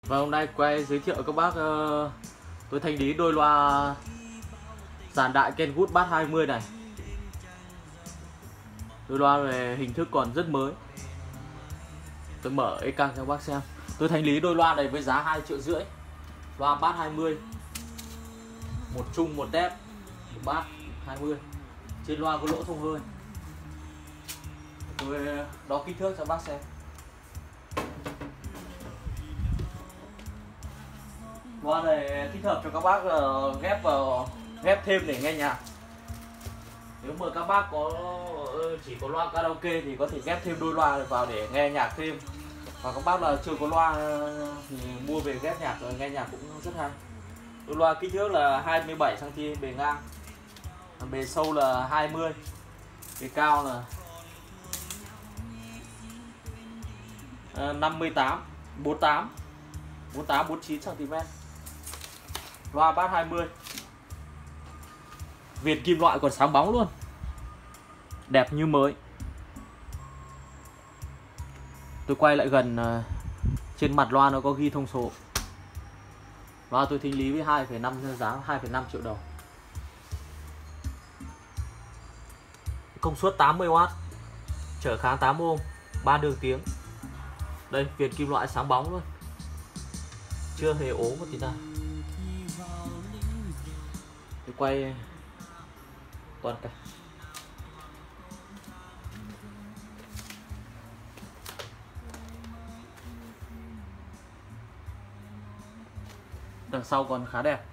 Và hôm nay quay giới thiệu các bác tôi thanh lý đôi loa dàn đại Kenwood Bass 20 này. Đôi loa về hình thức còn rất mới. Tôi mở ekran cho các bác xem. Tôi thanh lý đôi loa này với giá 2,5 triệu. Loa Bass 20, một trung một tép, Bass 20. Trên loa có lỗ thông hơi. Tôi đo kích thước cho bác xem. Loa này thích hợp cho các bác ghép thêm để nghe nhạc. Nếu mà các bác chỉ có loa karaoke thì có thể ghép thêm đôi loa vào để nghe nhạc thêm. Và các bác là chưa có loa thì mua về ghép nhạc rồi nghe nhạc cũng rất hay. Đôi loa kích thước là 27 cm bề ngang, bề sâu là 20, bề cao là 48 49 cm. Loa Bass 20, viền kim loại còn sáng bóng luôn, đẹp như mới. Tôi quay lại gần, trên mặt loa nó có ghi thông số. Loa tôi thanh lý với 2,5 giá 2,5 triệu đồng. Công suất 80W, trở kháng 8 ohm, 3 đường tiếng. Đây, viền kim loại sáng bóng luôn, chưa hề ố một tí nào. Tôi quay toàn cảnh. Đằng sau còn khá đẹp.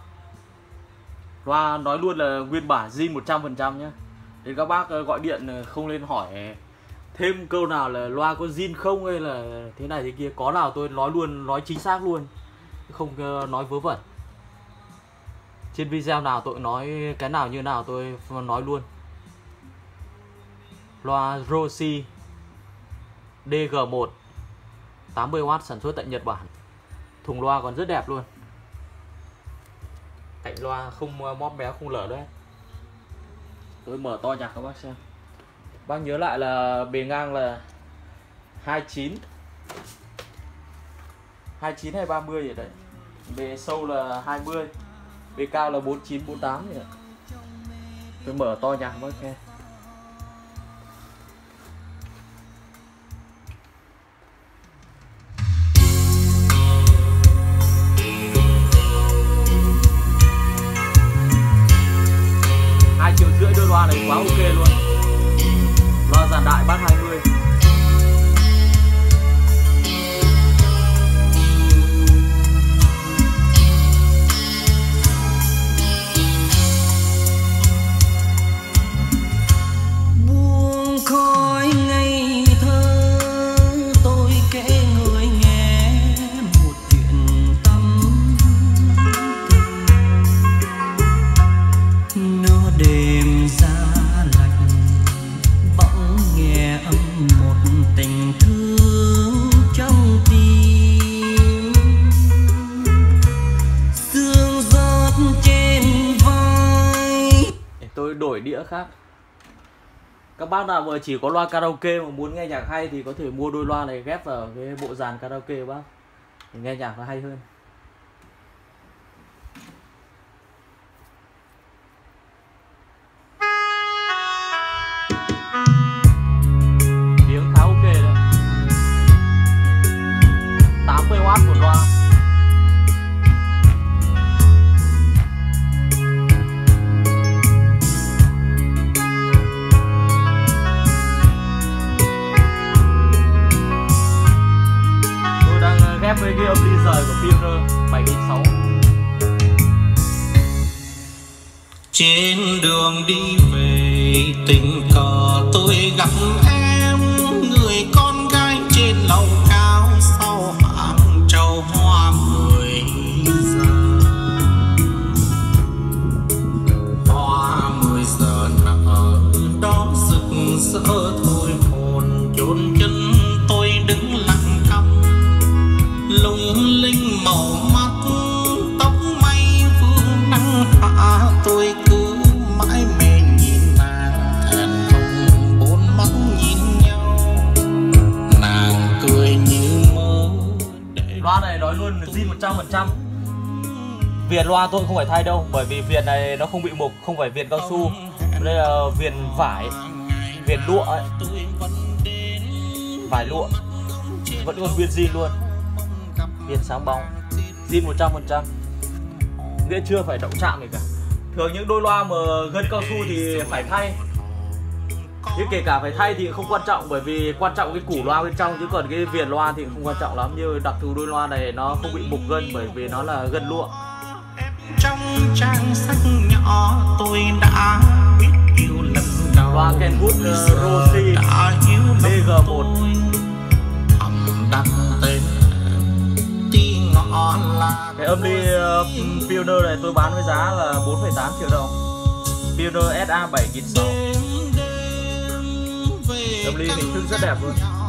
Loa nói luôn là nguyên bản zin 100% nhé. Nên các bác gọi điện không nên hỏi thêm câu nào là loa có zin không hay là thế này thế kia. Có nào tôi nói luôn, nói chính xác luôn, không nói vớ vẩn. Trên video nào tôi nói cái nào như nào tôi nói luôn. Loa Rossi DG1 80W, sản xuất tại Nhật Bản. Thùng loa còn rất đẹp luôn. Cạnh loa không móp méo, không lở đấy. Tôi mở to nhạc các bác xem. Bác nhớ lại là bề ngang là 29 hay 30 vậy đấy. Bề sâu là 20, bề cao là 49 48 vậy. Tôi mở to nhạc các bác nghe. Đôi loa này quá ok luôn. Loa dàn đại Bass 20. Buông khói ngây thơ, tôi kể người nghe một chuyện tâm tư. Nửa đêm ra lạnh, bỗng nghe âm một tình thương trong tim. Sương rớt trên vai. Tôi đổi đĩa khác. Các bác nào mà chỉ có loa karaoke mà muốn nghe nhạc hay thì có thể mua đôi loa này ghép vào cái bộ dàn karaoke bác, để nghe nhạc nó hay hơn. Tiếng khá ok đấy. 80W một loa. Ghép với cái âm ly rời của Pioneer 7006. Trên đường đi về tình cờ tôi gặp em, người con gái trên lầu cao sau hàng trầu hoa 10 giờ. Hoa 10 giờ nở đó rực rỡ thôi hồn chốn chân tôi đứng lặng câm. Lung linh màu mắt tóc mây vương nắng hạ, tôi cứ mãi mê nhìn nàng thẹn thùng bốn mắt nhìn nhau. Nàng cười như mơ. Loa này nói nói luôn zin 100%. Viền loa tôi không phải thay đâu, bởi vì viền này nó không bị mục, không phải viền cao su. Đây là viền vải, viền lụa ấy. Vải lụa vẫn còn nguyên zin luôn, viền sáng bóng, zin 100%, nghĩa chưa phải động chạm gì cả. Thường những đôi loa mà gân cao su thì phải thay, nhưng kể cả phải thay thì không quan trọng, bởi vì quan trọng cái củ loa bên trong, chứ còn cái viền loa thì không quan trọng lắm. Như đặc thù đôi loa này nó không bị mục gân bởi vì nó là gân lụa. Trong trang sách nhỏ tôi đã biết yêu lần đầu. Loa Kenwood Rossi DG1 thầm đặt tên tí ngõ là cái âm ly Pioneer này tôi bán với giá là 4,8 triệu đồng. Pioneer SA 7600. Âm ly hình thức rất đẹp luôn.